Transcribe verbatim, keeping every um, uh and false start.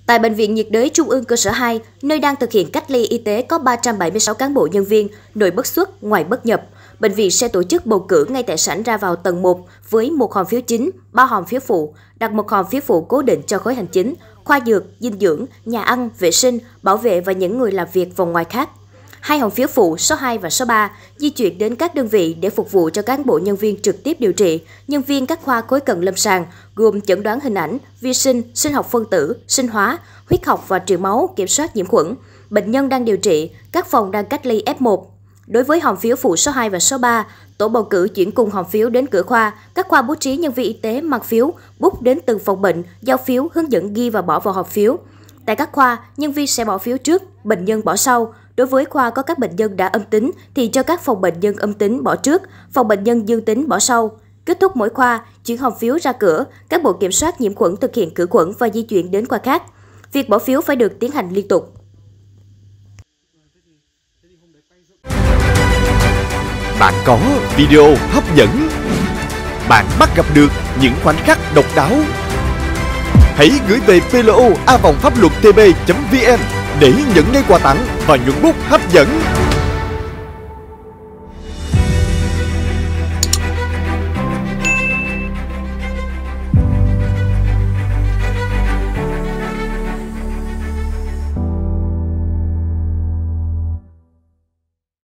Tại Bệnh viện nhiệt đới Trung ương cơ sở hai, nơi đang thực hiện cách ly y tế có ba trăm bảy mươi sáu cán bộ nhân viên, nội bất xuất, ngoại bất nhập. Bệnh viện sẽ tổ chức bầu cử ngay tại sảnh ra vào tầng một với một hòm phiếu chính, ba hòm phiếu phụ, đặt một hòm phiếu phụ cố định cho khối hành chính, khoa dược, dinh dưỡng, nhà ăn, vệ sinh, bảo vệ và những người làm việc vòng ngoài khác. Hai hòm phiếu phụ số hai và số ba di chuyển đến các đơn vị để phục vụ cho cán bộ nhân viên trực tiếp điều trị, nhân viên các khoa khối cận lâm sàng gồm chẩn đoán hình ảnh, vi sinh, sinh học phân tử, sinh hóa, huyết học và truyền máu, kiểm soát nhiễm khuẩn. Bệnh nhân đang điều trị, các phòng đang cách ly F một. Đối với hòm phiếu phụ số hai và số ba, tổ bầu cử chuyển cùng hòm phiếu đến cửa khoa, các khoa bố trí nhân viên y tế mang phiếu, bút đến từng phòng bệnh, giao phiếu, hướng dẫn ghi và bỏ vào hòm phiếu. Tại các khoa, nhân viên sẽ bỏ phiếu trước, bệnh nhân bỏ sau. Đối với khoa có các bệnh nhân đã âm tính thì cho các phòng bệnh nhân âm tính bỏ trước, phòng bệnh nhân dương tính bỏ sau. Kết thúc mỗi khoa, chuyển hòm phiếu ra cửa, các bộ kiểm soát nhiễm khuẩn thực hiện khử khuẩn và di chuyển đến khoa khác. Việc bỏ phiếu phải được tiến hành liên tục. Bạn có video hấp dẫn, bạn bắt gặp được những khoảnh khắc độc đáo. Hãy gửi về pê lô a vòng pháp luật tb chấm vn để nhận ngay quà tặng và nhuận bút hấp dẫn.